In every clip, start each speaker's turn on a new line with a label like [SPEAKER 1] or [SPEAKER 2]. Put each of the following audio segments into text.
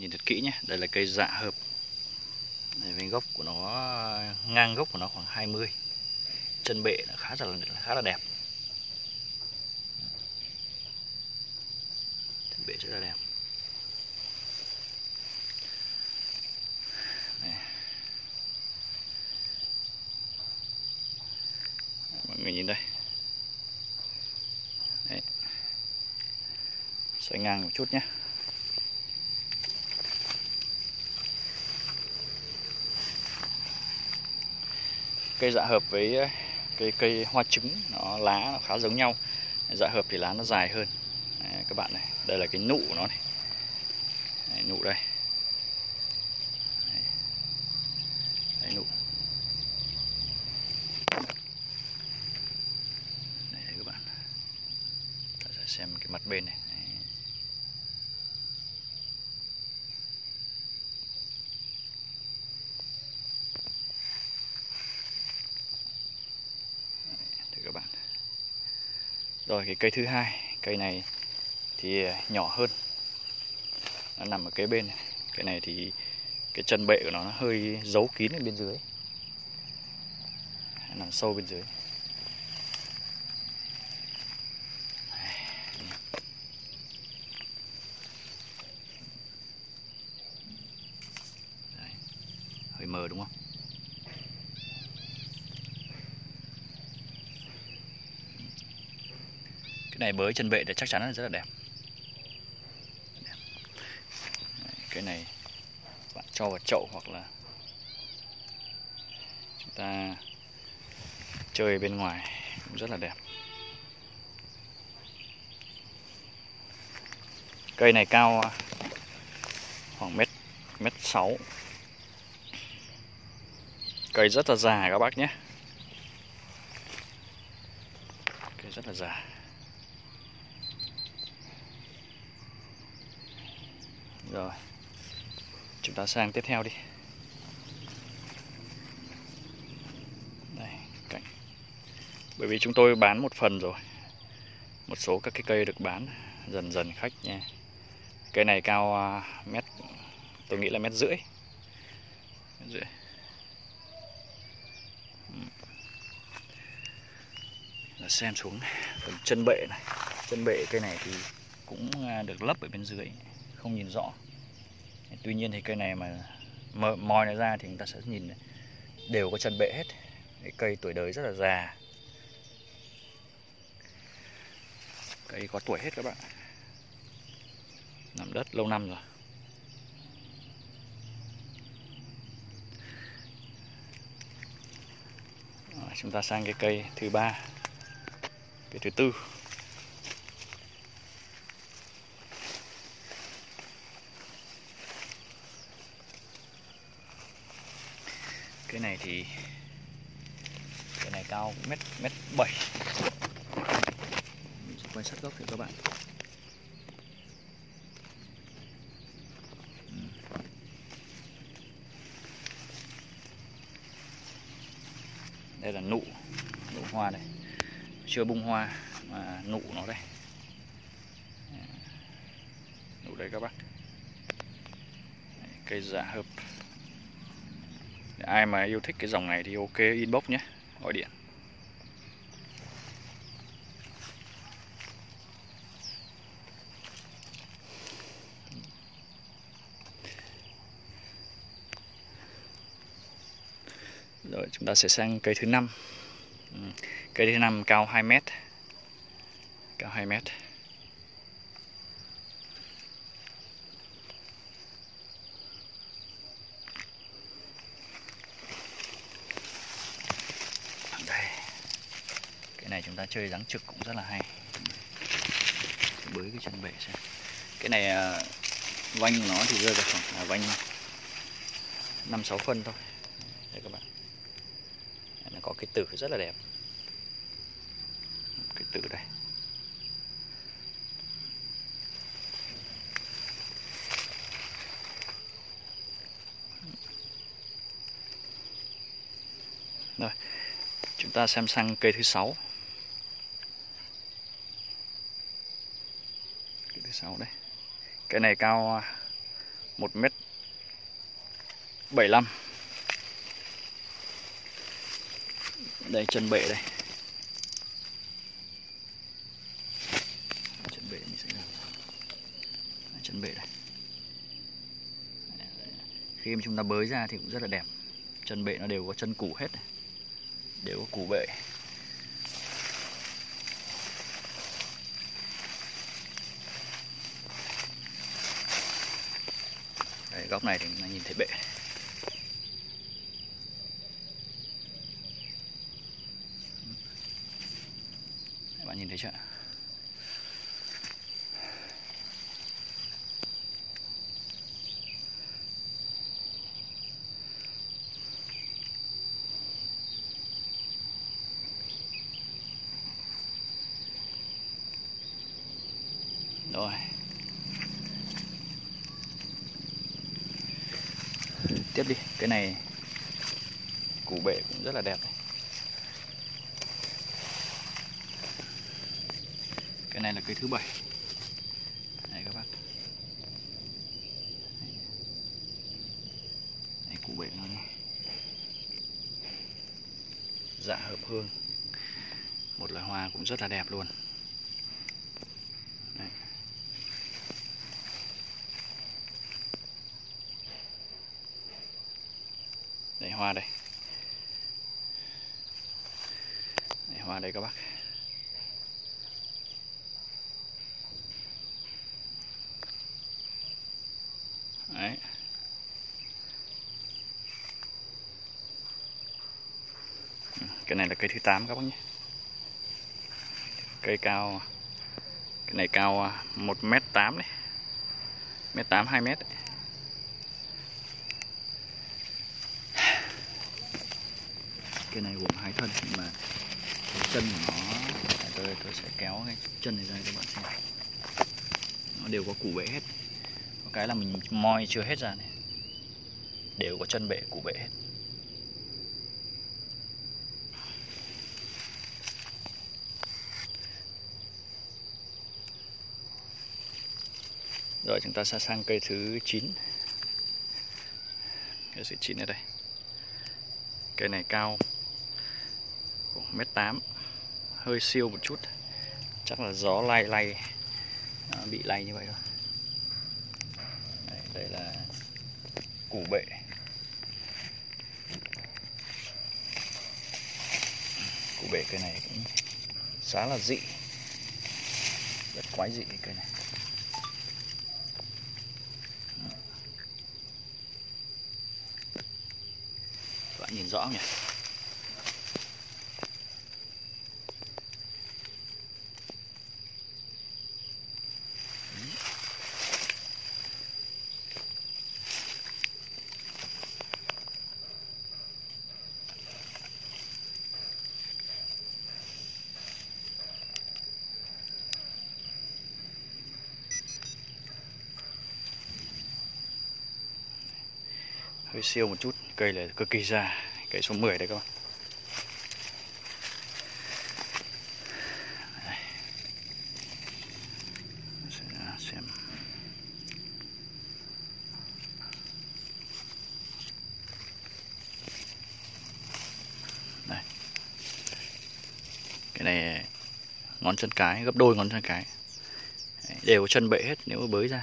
[SPEAKER 1] nhìn thật kỹ nhé. Đây là cây dạ hợp. Đây, với gốc của nó, ngang gốc của nó khoảng 20. Chân bệ nó khá là đẹp. Chân bệ rất là đẹp. Đây. Mọi người nhìn đây. Đấy. Xoay ngang một chút nhé. Cây dạ hợp với cây hoa trứng lá nó khá giống nhau. Dạ hợp thì lá nó dài hơn. Đấy, các bạn này, đây là cái nụ của nó này. Đấy, nụ đây. Đấy, nụ. Đây các bạn. Ta sẽ xem cái mặt bên này. Đấy. Đây các bạn. Rồi cái cây thứ hai, cây này thì nhỏ hơn, nó nằm ở kế bên này. Cái này thì cái chân bệ của nó hơi giấu kín ở bên dưới, nằm sâu bên dưới. Đấy. Hơi mờ đúng không? Cái này bới chân bệ thì chắc chắn là rất là đẹp. Đấy, cái này bạn cho vào chậu hoặc là chúng ta chơi bên ngoài cũng rất là đẹp. Cây này cao khoảng mét 6. Cây rất là già các bác nhé. Cây rất là già. Rồi, chúng ta sang tiếp theo đi. Đây, cạnh. Bởi vì chúng tôi bán một phần rồi, một số các cái cây được bán dần dần khách nha. Cây này cao mét, tôi nghĩ là mét rưỡi. Là xem xuống phần chân bệ này. Chân bệ cây này thì cũng được lấp ở bên dưới, không nhìn rõ. Tuy nhiên thì cây này mà moi nó ra thì người ta sẽ nhìn đều có chân bệ hết. Cái cây tuổi đời rất là già. Cây có tuổi hết các bạn. Nằm đất lâu năm rồi. Rồi, chúng ta sang cái cây thứ ba, cây thứ tư. Cái này thì cái này cao mét 7. Mình sẽ quay sát gốc để các bạn. Đây là nụ hoa này, chưa bung hoa mà nụ nó đây. Nụ đây các bác. Cây dạ hợp. Ai mà yêu thích cái dòng này thì ok, inbox nhé, gọi điện. Rồi chúng ta sẽ sang cây thứ 5. Cây thứ 5 cao 2 mét. Cao 2 mét. Đây. Cái này chúng ta chơi giáng trực cũng rất là hay. Bới cái chân bệ xem. Cái này vanh của nó thì rơi vào khoảng vanh 5-6 phân thôi. Đây các bạn. Nó có cái tử rất là đẹp. Cái tử đây. Rồi, chúng ta xem sang cây thứ 6. Cây thứ 6 đây. Cái này cao 1m75. Đây chân bệ đây. Chân bệ mình sẽ làm. Chân bệ đây. Khi mà chúng ta bới ra thì cũng rất là đẹp. Chân bệ nó đều có chân củ hết này. Đều có củ bệ. Đây, góc này thì chúng ta nhìn thấy bệ. Các bạn nhìn thấy chưa? Rồi. Tiếp đi, cái này củ bệ cũng rất là đẹp này. Cái này là cây thứ 7. Đây các bác. Đây, củ bệ nó này. Dạ hợp hương. Một loài hoa cũng rất là đẹp luôn. Đây. Đây hoa đây. Đây hoa đây các bác. Đấy. Cái này là cây thứ 8 các bác nhé. Cây cao. Cái này cao 1m8 đấy. 1m8 2m đấy. Cái này gồm 2 thân nhưng mà cái chân của nó tôi sẽ kéo cái chân này ra cho các bạn xem. Nó đều có củ bệ hết. Có cái là mình moi chưa hết ra này. Đều có chân bệ, củ bệ hết. Rồi chúng ta sẽ sang cây thứ 9. Cây thứ 9 ở đây. Cây này cao 1m8, hơi siêu một chút. Chắc là gió lay bị lay như vậy thôi. Đây là củ bệ. Củ bệ cây này cũng khá là dị, rất quái dị cây này. Các bạn nhìn rõ không nhỉ? Hơi siêu một chút, cây này cực kỳ già, cây số 10 đấy các bạn. Đây. Sẽ xem. Đây. Cái này ngón chân cái, gấp đôi ngón chân cái. Đều có chân bệ hết nếu mà bới ra.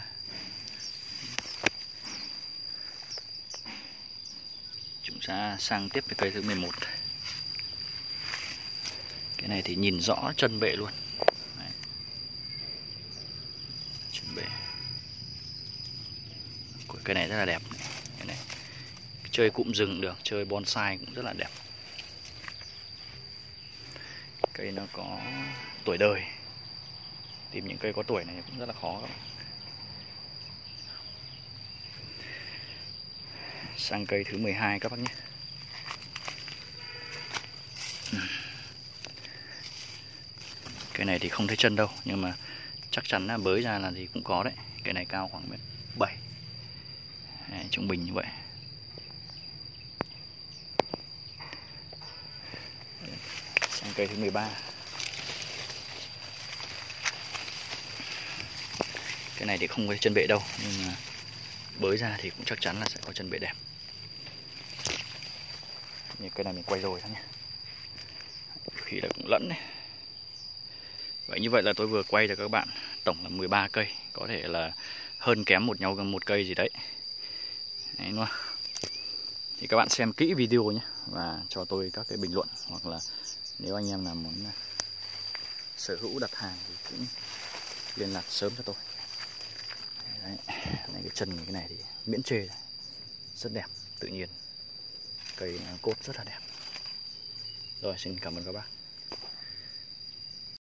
[SPEAKER 1] Chúng ta sang tiếp với cây thứ 11. Cái này thì nhìn rõ chân bệ luôn. Đấy. Chân bệ. Cây này rất là đẹp. Cái này chơi cụm rừng được, chơi bonsai cũng rất là đẹp. Cây nó có tuổi đời. Tìm những cây có tuổi này cũng rất là khó các bạn. Sang cây thứ 12 các bác nhé. Cây này thì không thấy chân đâu, nhưng mà chắc chắn là bới ra là thì cũng có đấy. Cây này cao khoảng 1m7, trung bình như vậy. Sang cây thứ 13. Cái này thì không có chân bệ đâu, nhưng mà bới ra thì cũng chắc chắn là sẽ có chân bể đẹp. Như cây này mình quay rồi thôi nhé, khi là cũng lẫn này. Vậy như vậy là tôi vừa quay cho các bạn tổng là 13 cây, có thể là hơn kém một nhau một cây gì đấy. Đấy đúng không? Thì các bạn xem kỹ video nhé và cho tôi các cái bình luận, hoặc là nếu anh em nào muốn sở hữu đặt hàng thì cũng liên lạc sớm cho tôi. Đấy, này cái chân cái này thì miễn chê, rất đẹp, tự nhiên, cây cốt rất là đẹp. Rồi, xin cảm ơn các bác.